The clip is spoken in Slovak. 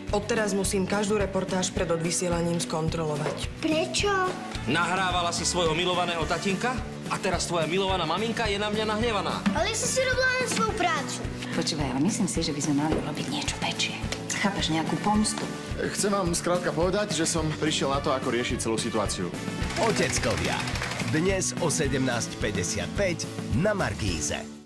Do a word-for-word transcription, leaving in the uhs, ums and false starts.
Odteraz musím každú reportáž pred odvysielaním skontrolovať. Prečo? Nahrávala si svojho milovaného tatinka a teraz tvoja milovaná maminka je na mňa nahnevaná. Ale som si robila len svoju prácu. Počúvaj, ale myslím si, že by sme mali urobiť niečo väčšie. Chápeš, nejakú pomstu. Chcem vám skrátka povedať, že som prišiel na to, ako riešiť celú situáciu. Oteckovia. Dnes o sedemnásť päťdesiatpäť na Markíze.